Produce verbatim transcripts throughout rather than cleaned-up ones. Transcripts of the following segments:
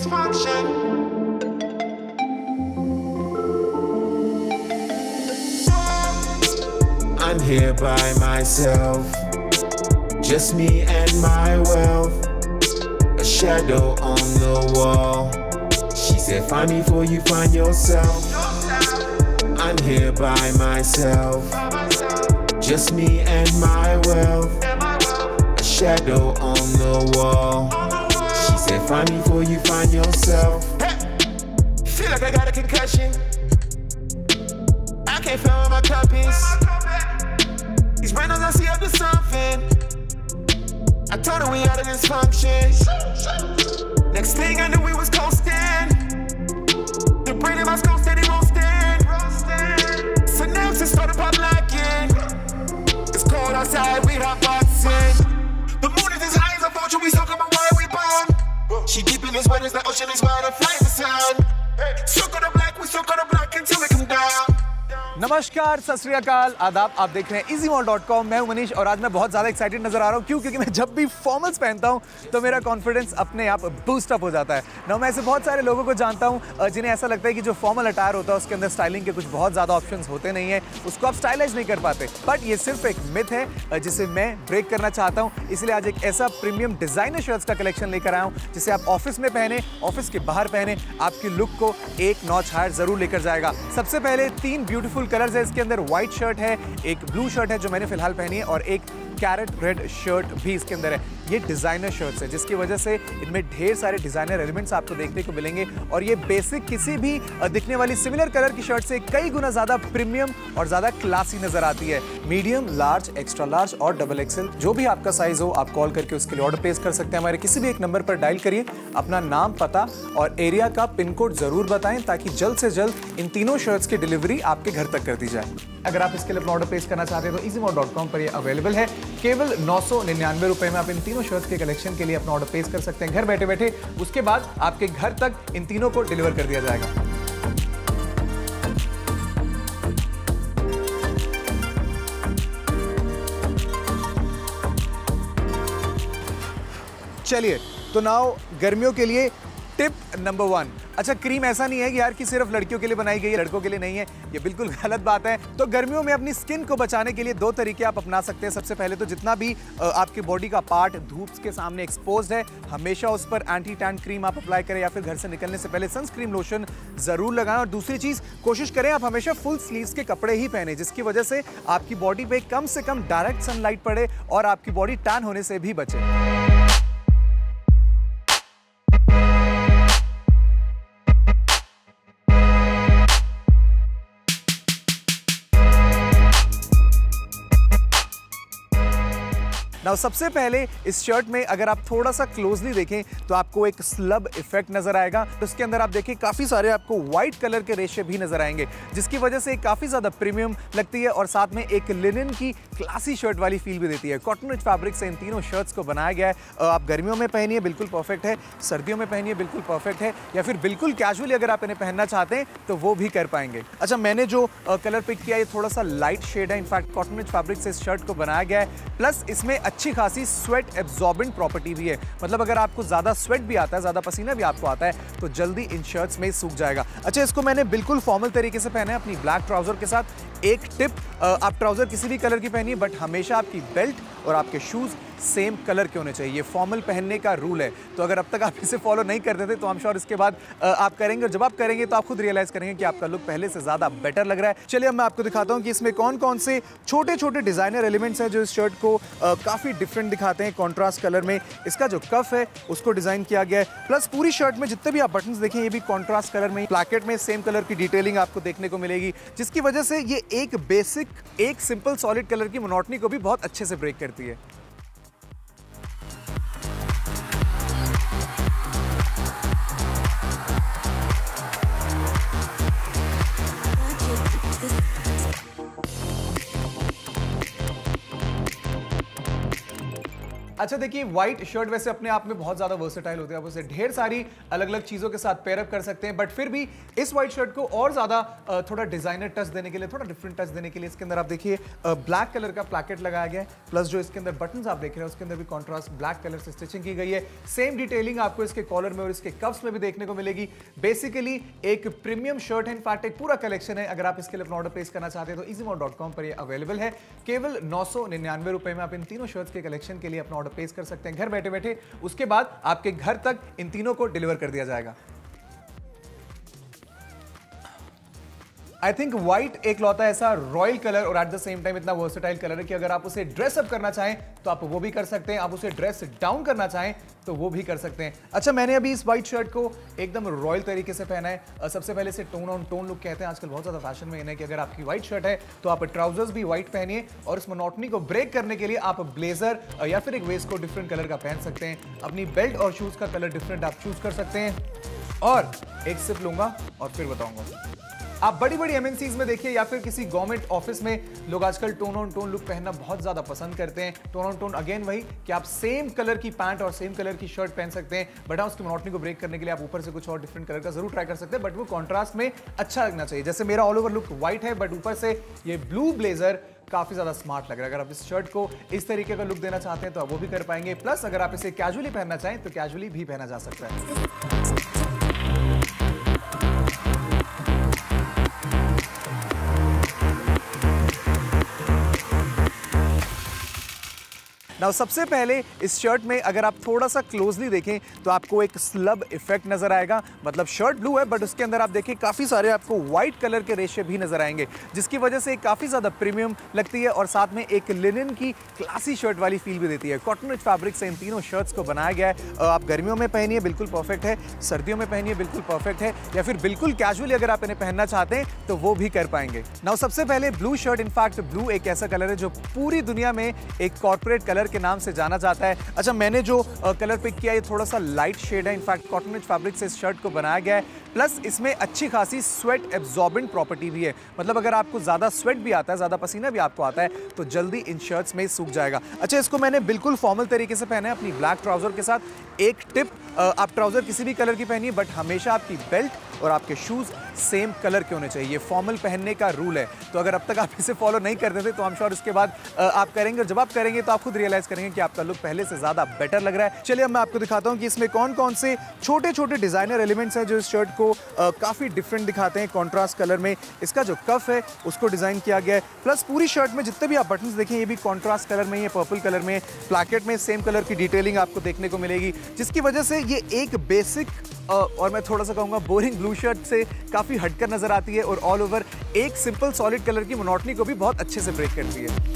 dysfunction. I'm here by myself, just me and my wealth, a shadow on the wall. She said find me before you find yourself. I'm here by myself, just me and my wealth, a shadow on the wall. She said find me before you find yourself. Hey. Feel like I got a concussion, I can't find where my cup is. These randoms I see up to something, I told her we out of dysfunction. Next thing I knew we was coasting, the brain in my skull steady roasting. Synapses started pop locking, it's cold outside, we hot boxing. The moon is as high as a vulture, we soak up a wire, we bomb. She deep in this weather, the ocean is wide, and fly the sun. Soak on the black, we soak on the black until we come down. नमस्कार, सत श्री अकाल, आदाब। आप देख रहे हैं easymall dot com। मैं हूं मनीष और आज मैं बहुत ज़्यादा एक्साइटेड नजर आ रहा हूं। क्यों? क्योंकि मैं जब भी फॉर्मल्स पहनता हूं तो मेरा कॉन्फिडेंस अपने आप बूस्ट अप हो जाता है ना। मैं ऐसे बहुत सारे लोगों को जानता हूं जिन्हें ऐसा लगता है कि जो फॉर्मल अटायर होता है उसके अंदर स्टाइलिंग के कुछ बहुत ज़्यादा ऑप्शंस होते नहीं है, उसको आप स्टाइलाइज नहीं कर पाते। बट ये सिर्फ एक मिथ है जिसे मैं ब्रेक करना चाहता हूँ। इसलिए आज एक ऐसा प्रीमियम डिजाइनर शर्ट्स का कलेक्शन लेकर आया हूँ जिसे आप ऑफिस में पहने, ऑफिस के बाहर पहने, आपकी लुक को एक नॉच हायर जरूर लेकर जाएगा। सबसे पहले तीन ब्यूटीफुल कलर्स है इसके अंदर। व्हाइट शर्ट है, एक ब्लू शर्ट है जो मैंने फिलहाल पहनी है और एक कैरेट रेड शर्ट भी इसके अंदर है। ये डिजाइनर शर्ट्स है जिसकी वजह से इनमें ढेर सारे डिजाइनर एलिमेंट्स आपको देखने को मिलेंगे और ये बेसिक किसी भी दिखने वाली सिमिलर कलर की शर्ट से कई गुना ज्यादा प्रीमियम और ज्यादा क्लासी नजर आती है। मीडियम, लार्ज, एक्स्ट्रा लार्ज और डबल एक्सेल जो भी आपका साइज हो आप कॉल करके उसके लिए ऑर्डर प्लेस कर सकते हैं। हमारे किसी भी एक नंबर पर डायल करिए, अपना नाम, पता और एरिया का पिन कोड जरूर बताएं ताकि जल्द से जल्द इन तीनों शर्ट्स की डिलीवरी आपके घर तक कर दी जाए। अगर आप इसके लिए अपना ऑर्डर प्लेस करना चाहते हैं तो easymall डॉट com पर ये अवेलेबल है। केवल नौ सौ निन्यानवे रुपए में आप इन तीनों शर्ट्स के कलेक्शन के लिए अपना ऑर्डर प्लेस कर सकते हैं घर बैठे बैठे। उसके बाद आपके घर तक इन तीनों को डिलीवर कर दिया जाएगा। चलिए तो नाउ गर्मियों के लिए टिप नंबर वन। अच्छा, क्रीम ऐसा नहीं है कि यार कि सिर्फ लड़कियों के लिए बनाई गई है, लड़कों के लिए नहीं है, ये बिल्कुल गलत बात है। तो गर्मियों में अपनी स्किन को बचाने के लिए दो तरीके आप अपना सकते हैं। सबसे पहले तो जितना भी आपके बॉडी का पार्ट धूप के सामने एक्सपोज्ड है, हमेशा उस पर एंटी टैन क्रीम आप अप्लाई करें या फिर घर से निकलने से पहले सनस्क्रीन लोशन जरूर लगाएं। और दूसरी चीज, कोशिश करें आप हमेशा फुल स्लीव्स के कपड़े ही पहने जिसकी वजह से आपकी बॉडी पे कम से कम डायरेक्ट सनलाइट पड़े और आपकी बॉडी टैन होने से भी बचे। नाउ सबसे पहले इस शर्ट में अगर आप थोड़ा सा क्लोजली देखें तो आपको एक स्लब इफेक्ट नजर आएगा। तो इसके अंदर आप देखिए काफी सारे आपको व्हाइट कलर के रेशे भी नजर आएंगे जिसकी वजह से काफी ज्यादा प्रीमियम लगती है और साथ में एक लिनन की क्लासी शर्ट वाली फील भी देती है। कॉटन रिच फैब्रिक से इन तीनों शर्ट्स को बनाया गया है। आप गर्मियों में पहनिए बिल्कुल परफेक्ट है, सर्दियों में पहनिए बिल्कुल परफेक्ट है, या फिर बिल्कुल कैजुअली अगर आप इन्हें पहनना चाहते हैं तो वो भी कर पाएंगे। अच्छा, मैंने जो कलर पिक किया ये थोड़ा सा लाइट शेड है। इनफैक्ट कॉटन रिच फैब्रिक से इस शर्ट को बनाया गया है। प्लस इसमें अच्छी खासी स्वेट एब्जॉर्बेंट प्रॉपर्टी भी है। मतलब अगर आपको ज्यादा स्वेट भी आता है, ज्यादा पसीना भी आपको आता है तो जल्दी इन शर्ट्स में सूख जाएगा। अच्छा, इसको मैंने बिल्कुल फॉर्मल तरीके से पहना है अपनी ब्लैक ट्राउजर के साथ। एक टिप, आप ट्राउजर किसी भी कलर की पहनिए बट हमेशा आपकी बेल्ट और आपके शूज सेम कलर के होने चाहिए। ये फॉर्मल पहनने का रूल है। तो अगर अब तक आप इसे फॉलो नहीं करते थे तो आई एम श्योर इसके बाद आप करेंगे और जब आप करेंगे तो आप खुद रियलाइज करेंगे कि आपका लुक पहले से ज्यादा बेटर लग रहा है। चलिए अब मैं आपको दिखाता हूं कि इसमें कौन कौन से छोटे छोटे डिजाइनर एलिमेंट्स हैं जो इस शर्ट को आ, काफी डिफरेंट दिखाते हैं। कॉन्ट्रास्ट कलर में इसका जो कफ है उसको डिजाइन किया गया है। प्लस पूरी शर्ट में जितने भी आप बटन्स देखें ये भी कॉन्ट्रास्ट कलर में, प्लैकेट में सेम कलर की डिटेलिंग आपको देखने को मिलेगी जिसकी वजह से ये एक बेसिक, एक सिंपल सॉलिड कलर की मोनोटनी को भी बहुत अच्छे से ब्रेक करती है। अच्छा देखिए, व्हाइट शर्ट वैसे अपने आप में बहुत ज्यादा वर्सेटाइल होते हैं, आप उसे ढेर सारी अलग अलग चीजों के साथ पेयर अप कर सकते हैं, बट फिर भी इस व्हाइट शर्ट को और ज्यादा थोड़ा डिजाइनर टच देने के लिए, थोड़ा डिफरेंट टच देने के लिए इसके अंदर आप देखिए ब्लैक कलर का प्लैकेट लगाया गया है, प्लस जो इसके अंदर बटन्स आप देख रहे हैं उसके अंदर भी कॉन्ट्रास्ट ब्लैक कलर से स्टिचिंग की गई है। सेम डिटेलिंग आपको इसके कॉलर में और इसके कफ्स में भी देखने को मिलेगी। बेसिकली एक प्रीमियम शर्ट है, इनफैक्ट एक पूरा कलेक्शन है। अगर आप इसके लिए अपना ऑर्डर प्लेस करना चाहते हैं तो easymall डॉट com पर ये अवेलेबल है। केवल नौ सौ निन्यानवे रुपए में आप इन तीनों शर्ट्स के कलेक्शन के लिए अपना ऑर्डर प्लेस कर सकते हैं घर बैठे बैठे। उसके बाद आपके घर तक इन तीनों को डिलीवर कर दिया जाएगा। आई थिंक व्हाइट एक लौता ऐसा रॉयल कलर और एट द सेम टाइम इतना वर्सेटाइल कलर है कि अगर आप उसे ड्रेस अप करना चाहें तो आप वो भी कर सकते हैं, आप उसे ड्रेस डाउन करना चाहें तो वो भी कर सकते हैं। अच्छा, मैंने अभी इस व्हाइट शर्ट को एकदम रॉयल तरीके से पहना है। सबसे पहले से टोन ऑन टोन लुक कहते हैं, आजकल बहुत ज्यादा फैशन में है कि अगर आपकी व्हाइट शर्ट है तो आप ट्राउजर्स भी व्हाइट पहनिए और इस मोनोटनी को ब्रेक करने के लिए आप ब्लेजर या फिर एक वेस्ट को डिफरेंट कलर का पहन सकते हैं। अपनी बेल्ट और शूज का कलर डिफरेंट आप चूज कर सकते हैं। और एक सिप लूंगा और फिर बताऊंगा। आप बड़ी बड़ी एमएनसीज में देखिए या फिर किसी गवर्नमेंट ऑफिस में लोग आजकल टोन ऑन टोन लुक पहनना बहुत ज्यादा पसंद करते हैं। टोन ऑन टोन अगेन वही कि आप सेम कलर की पैंट और सेम कलर की शर्ट पहन सकते हैं, बट हाँ उसकी मोनोटनी को ब्रेक करने के लिए आप ऊपर से कुछ और डिफरेंट कलर का जरूर ट्राई कर सकते हैं, बट वो कॉन्ट्रास्ट में अच्छा लगना चाहिए। जैसे मेरा ऑल ओवर लुक व्हाइट है बट ऊपर से ये ब्लू ब्लेजर काफी ज्यादा स्मार्ट लग रहा है। अगर आप इस शर्ट को इस तरीके का लुक देना चाहते हैं तो आप वो भी कर पाएंगे। प्लस अगर आप इसे कैजुअली पहनना चाहें तो कैजुअली भी पहना जा सकता है। नाउ सबसे पहले इस शर्ट में अगर आप थोड़ा सा क्लोजली देखें तो आपको एक स्लब इफेक्ट नजर आएगा। मतलब शर्ट ब्लू है बट उसके अंदर आप देखिए काफी सारे आपको व्हाइट कलर के रेशे भी नजर आएंगे, जिसकी वजह से काफी ज्यादा प्रीमियम लगती है और साथ में एक लिनन की क्लासी शर्ट वाली फील भी देती है। कॉटन फैब्रिक से इन तीनों शर्ट्स को बनाया गया है। आप गर्मियों में पहनिए बिल्कुल परफेक्ट है, सर्दियों में पहनिए बिल्कुल परफेक्ट है, या फिर बिल्कुल कैजुअली अगर आप इन्हें पहनना चाहते हैं तो वो भी कर पाएंगे। नाउ सबसे पहले ब्लू शर्ट, इनफैक्ट ब्लू एक ऐसा कलर है जो पूरी दुनिया में एक कॉर्पोरेट कलर के नाम से जाना जाता है। अच्छा, मैंने जो कलर पिक किया ये थोड़ा सा लाइट शेड है, इनफैक्ट कॉटन फैब्रिक से इस शर्ट को बनाया गया है। प्लस इसमें अच्छी खासी स्वेट एब्जॉर्बेंट प्रॉपर्टी भी है। मतलब अगर आपको ज्यादा स्वेट भी आता है, ज्यादा पसीना भी आपको आता है तो जल्दी इन शर्ट्स में सूख जाएगा। अच्छा, इसको मैंने बिल्कुल फॉर्मल तरीके से पहना है अपनी ब्लैक ट्राउजर के साथ। एक टिप, आप ट्राउजर किसी भी कलर की पहनिए बट हमेशा आपकी बेल्ट और आपके शूज सेम कलर के होने चाहिए। फॉर्मल पहनने का रूल है। तो अगर अब तक आप इसे फॉलो नहीं करते थे तो हम श्योर इसके बाद आप करेंगे, और जब आप करेंगे तो आप खुद रियलाइज करेंगे कि आपका लुक पहले से ज्यादा बेटर लग रहा है। चलिए अब मैं आपको दिखाता हूं कि इसमें कौन कौन से छोटे छोटे डिजाइनर एलिमेंट्स हैं जो इस शर्ट को आ, काफी डिफरेंट दिखाते हैं। कॉन्ट्रास्ट कलर में इसका जो कफ है उसको डिजाइन किया गया है। प्लस पूरी शर्ट में जितने भी आप बटन्स देखें ये भी कॉन्ट्रास्ट कलर में, ये पर्पल कलर में, प्लैकेट में सेम कलर की डिटेलिंग आपको देखने को मिलेगी, जिसकी वजह से ये एक बेसिक और मैं थोड़ा सा कहूंगा बोरिंग ब्लू शर्ट से काफी हटकर नजर आती है और ऑल ओवर एक सिंपल सॉलिड कलर की मोनोटनी को भी बहुत अच्छे से ब्रेक करती है।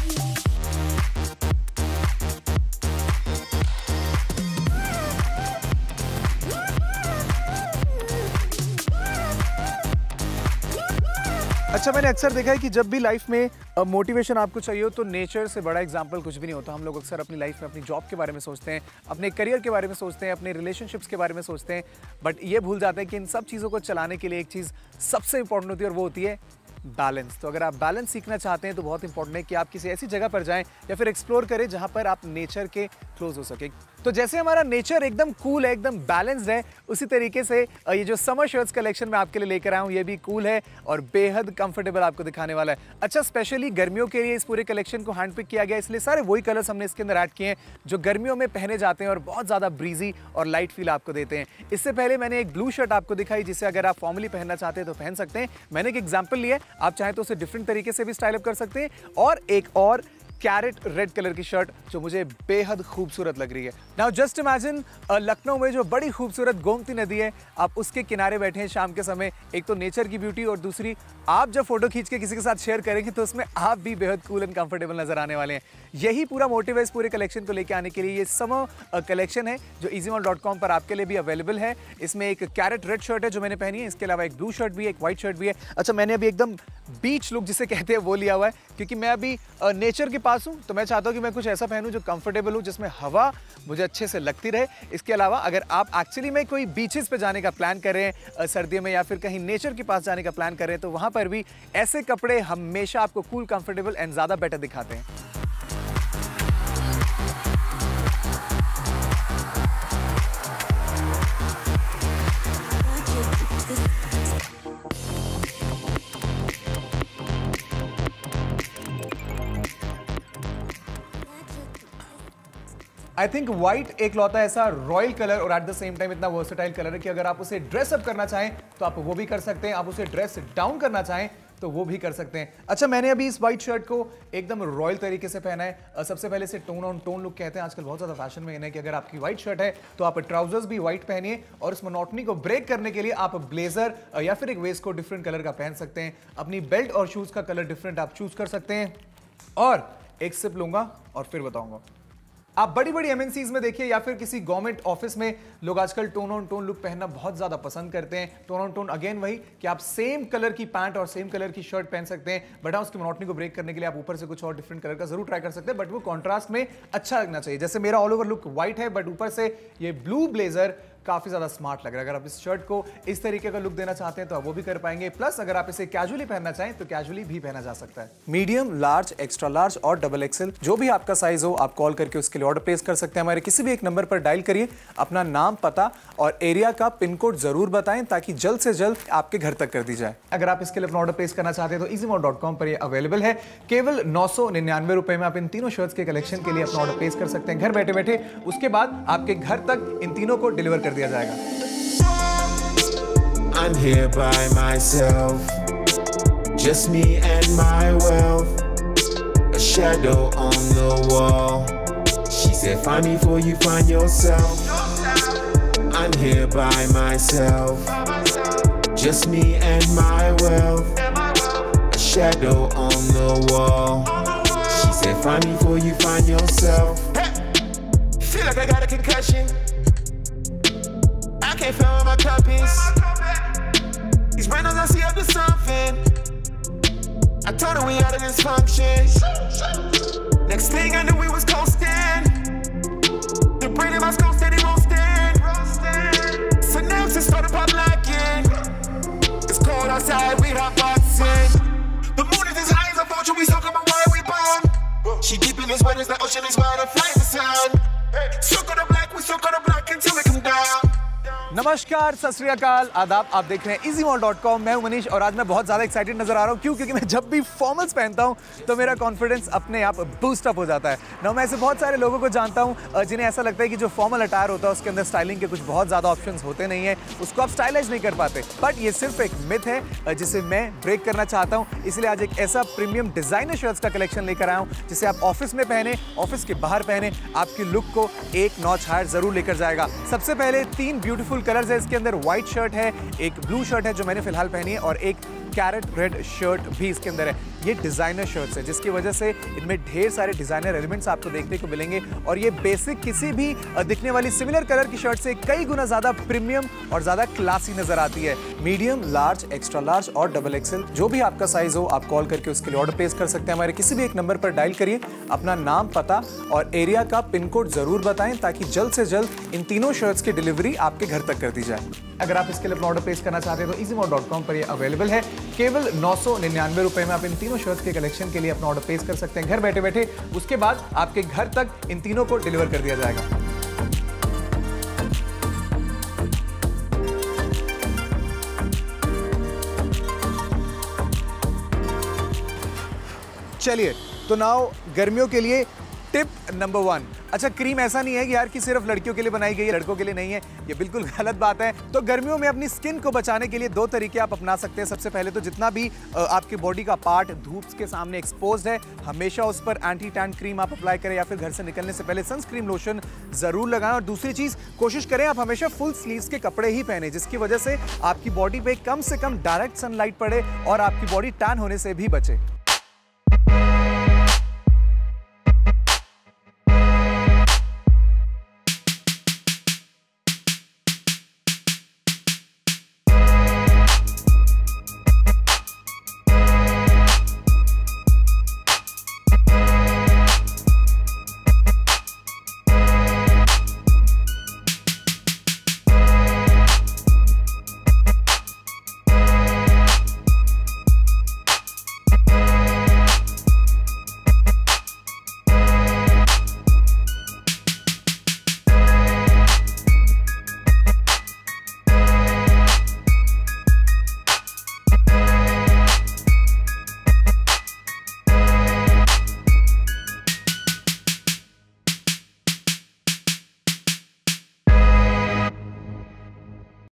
अच्छा, मैंने अक्सर देखा है कि जब भी लाइफ में मोटिवेशन आपको चाहिए हो तो नेचर से बड़ा एग्जाम्पल कुछ भी नहीं होता। हम लोग अक्सर अपनी लाइफ में अपनी जॉब के बारे में सोचते हैं, अपने करियर के बारे में सोचते हैं, अपने रिलेशनशिप्स के बारे में सोचते हैं, बट ये भूल जाते हैं कि इन सब चीज़ों को चलाने के लिए एक चीज़ सबसे इंपॉर्टेंट होती है और वो होती है बैलेंस। तो अगर आप बैलेंस सीखना चाहते हैं तो बहुत इंपॉर्टेंट है कि आप किसी ऐसी जगह पर जाएं या फिर एक्सप्लोर करें जहां पर आप नेचर के क्लोज हो सके। तो जैसे हमारा नेचर एकदम कूल है, एकदम बैलेंस्ड है, उसी तरीके से ये जो समर शर्ट्स कलेक्शन मैं आपके लिए लेकर आया हूँ ये भी कूल है और बेहद कंफर्टेबल आपको दिखाने वाला है। अच्छा, स्पेशली गर्मियों के लिए इस पूरे कलेक्शन को हैंड पिक किया गया, इसलिए सारे वही कलर्स हमने इसके अंदर ऐड किए हैं जो गर्मियों में पहने जाते हैं और बहुत ज़्यादा ब्रीजी और लाइट फील आपको देते हैं। इससे पहले मैंने एक ब्लू शर्ट आपको दिखाई जिसे अगर आप फॉर्मली पहनना चाहते हैं तो पहन सकते हैं। मैंने एक एग्जाम्पल लिया, आप चाहें तो उसे डिफरेंट तरीके से भी स्टाइल अप कर सकते हैं। और एक और कैरेट रेड कलर की शर्ट जो मुझे बेहद खूबसूरत लग रही है। नाउ जस्ट इमेजिन लखनऊ में जो बड़ी खूबसूरत गोमती नदी है, आप उसके किनारे बैठे हैं शाम के समय। एक तो नेचर की ब्यूटी और दूसरी आप जब फोटो खींच के किसी के साथ शेयर करेंगे तो उसमें आप भी बेहद कूल एंड कंफर्टेबल नजर आने वाले हैं। यही पूरा मोटिव है इस पूरे कलेक्शन को लेके आने के लिए। ये समर कलेक्शन है जो easymall डॉट com पर आपके लिए भी अवेलेबल है। इसमें एक कैरेट रेड शर्ट है जो मैंने पहनी है, इसके अलावा एक ब्लू शर्ट भी है, एक व्हाइट शर्ट भी है। अच्छा, मैंने अभी एकदम बीच लुक जिसे कहते हैं वो लिया हुआ है क्योंकि मैं अभी नेचर के पास हूँ, तो मैं चाहता हूँ कि मैं कुछ ऐसा पहनूं जो कंफर्टेबल हो, जिसमें हवा मुझे अच्छे से लगती रहे। इसके अलावा अगर आप एक्चुअली में कोई बीचेस पे जाने का प्लान कर रहे हैं सर्दियों में या फिर कहीं नेचर के पास जाने का प्लान कर रहे हैं तो वहाँ पर भी ऐसे कपड़े हमेशा आपको कूल, कंफर्टेबल एंड ज़्यादा बेटर दिखाते हैं। आई थिंक व्हाइट एक लौता ऐसा रॉयल कलर और एट द सेम टाइम इतना वर्सेटाइल कलर है कि अगर आप उसे ड्रेस अप करना चाहें तो आप वो भी कर सकते हैं, आप उसे ड्रेस डाउन करना चाहें तो वो भी कर सकते हैं। अच्छा, मैंने अभी इस व्हाइट शर्ट को एकदम रॉयल तरीके से पहना है। सबसे पहले इसे टोन ऑन टोन लुक कहते हैं, आजकल बहुत ज्यादा फैशन में है कि अगर आपकी व्हाइट शर्ट है तो आप ट्राउजर्स भी व्हाइट पहनिए और इस मोनोटनी को ब्रेक करने के लिए आप ब्लेजर या फिर एक वेस्ट कोट डिफरेंट कलर का पहन सकते हैं। अपनी बेल्ट और शूज का कलर डिफरेंट आप चूज कर सकते हैं। और एक सिप लूंगा और फिर बताऊंगा। आप बड़ी बड़ी एमएनसीज में देखिए या फिर किसी गवर्नमेंट ऑफिस में लोग आजकल टोन ऑन टोन लुक पहनना बहुत ज्यादा पसंद करते हैं। टोन ऑन टोन अगेन वही कि आप सेम कलर की पैंट और सेम कलर की शर्ट पहन सकते हैं, बट हाँ उसकी मोनोटनी को ब्रेक करने के लिए आप ऊपर से कुछ और डिफरेंट कलर का जरूर ट्राई कर सकते हैं, बट वो कॉन्ट्रास्ट में अच्छा लगना चाहिए। जैसे मेरा ऑल ओवर लुक व्हाइट है बट ऊपर से ये ब्लू ब्लेजर काफी ज्यादा स्मार्ट लग रहा है। अगर आप इस शर्ट को इस तरीके का लुक देना चाहते हैं तो आप वो भी कर पाएंगे। प्लस अगर आप इसे कैजुअली पहनना चाहें तो कैजुअली भी पहना जा सकता है। मीडियम, लार्ज, एक्स्ट्रा लार्ज और डबल एक्सएल जो भी आपका साइज हो आप कॉल करके उसके लिए ऑर्डर प्लेस कर सकते हैं। हमारे किसी भी एक नंबर पर डायल करिए, अपना नाम, पता और एरिया का पिन कोड जरूर बताएं ताकि जल्द से जल्द आपके घर तक कर दी जाए। अगर आप इसके लिए अपना ऑर्डर प्लेस करना चाहते हैं तो easymall डॉट com पर ये अवेलेबल है। केवल नौ सौ निन्यानवे रुपए में आप इन तीनों शर्ट्स के कलेक्शन के लिए अपना ऑर्डर प्लेस कर सकते हैं घर बैठे बैठे। उसके बाद आपके घर तक इन तीनों को डिलीवर कर दिया जाएगा। I'm here by myself, just me and my wealth, a shadow on the wall. She said, find me before you find yourself. I'm here by myself, just me and my wealth, a shadow on the wall. She said, find me before you find yourself. Feel like I got a concussion, I can't find where my cup is. These windows I see up to something. I told her we out of dysfunction. Next thing I knew we was coasting. The brain in my skull steady roasting. Synapses started pop locking. It's cold outside, we hot boxing. The moon is as high as a vulture, we soak up and why we bomb. She deep in this weather, the ocean is wide and flight the sun. Soak on the black, we soak on the black until we come down. नमस्कार, सत श्री अकाल, आदाब। आप देख रहे हैं easymall dot com। मैं हूं मनीष और आज मैं बहुत ज़्यादा एक्साइटेड नजर आ रहा हूं। क्यों? क्योंकि मैं जब भी फॉर्मल्स पहनता हूं तो मेरा कॉन्फिडेंस अपने आप बूस्ट अप हो जाता है ना। मैं ऐसे बहुत सारे लोगों को जानता हूं जिन्हें ऐसा लगता है कि जो फॉर्मल अटायर होता है उसके अंदर स्टाइलिंग के कुछ बहुत ज़्यादा ऑप्शंस होते नहीं है, उसको आप स्टाइलाइज नहीं कर पाते। बट ये सिर्फ एक मिथ है जिसे मैं ब्रेक करना चाहता हूँ। इसलिए आज एक ऐसा प्रीमियम डिजाइनर शर्ट्स का कलेक्शन लेकर आया हूँ जिसे आप ऑफिस में पहने, ऑफिस के बाहर पहने, आपकी लुक को एक नॉच हायर जरूर लेकर जाएगा। सबसे पहले तीन ब्यूटीफुल कलर्स है इसके अंदर। व्हाइट शर्ट है, एक ब्लू शर्ट है जो मैंने फिलहाल पहनी है और एक कैरेट रेड शर्ट भी इसके अंदर है। ये डिजाइनर शर्ट्स है जिसकी वजह से इनमें ढेर सारे डिजाइनर एलिमेंट्स आपको देखने को मिलेंगे और ये बेसिक किसी भी दिखने वाली सिमिलर कलर की शर्ट से कई गुना ज्यादा प्रीमियम और ज्यादा क्लासी नजर आती है। मीडियम, लार्ज, एक्स्ट्रा लार्ज और डबल एक्सएल जो भी आपका साइज हो आप कॉल करके उसके लिए ऑर्डर प्लेस कर सकते हैं। हमारे किसी भी एक नंबर पर डायल करिए, अपना नाम, पता और एरिया का पिन कोड जरूर बताएं ताकि जल्द से जल्द इन तीनों शर्ट्स की डिलीवरी आपके घर तक कर दी जाए। अगर आप इसके लिए अपना ऑर्डर प्लेस करना चाहते हैं तो easymall डॉट com पर ये अवेलेबल है। केवल नौ सौ निन्यानवे रुपए में आप इन तीनों शर्ट्स के कलेक्शन के लिए अपना ऑर्डर प्लेस कर सकते हैं घर बैठे बैठे। उसके बाद आपके घर तक इन तीनों को डिलीवर कर दिया जाएगा। चलिए, तो नाउ गर्मियों के लिए टिप नंबर वन। अच्छा, क्रीम ऐसा नहीं है कि यार कि सिर्फ लड़कियों के लिए बनाई गई है, लड़कों के लिए नहीं है, ये बिल्कुल गलत बात है। तो गर्मियों में अपनी स्किन को बचाने के लिए दो तरीके आप अपना सकते हैं। सबसे पहले तो जितना भी आपकी बॉडी का पार्ट धूप के सामने एक्सपोज्ड है, हमेशा उस पर एंटी टैन क्रीम आप अप्लाई करें या फिर घर से निकलने से पहले सनस्क्रीन लोशन जरूर लगाएं। और दूसरी चीज, कोशिश करें आप हमेशा फुल स्लीव्स के कपड़े ही पहने जिसकी वजह से आपकी बॉडी पे कम से कम डायरेक्ट सनलाइट पड़े और आपकी बॉडी टैन होने से भी बचे।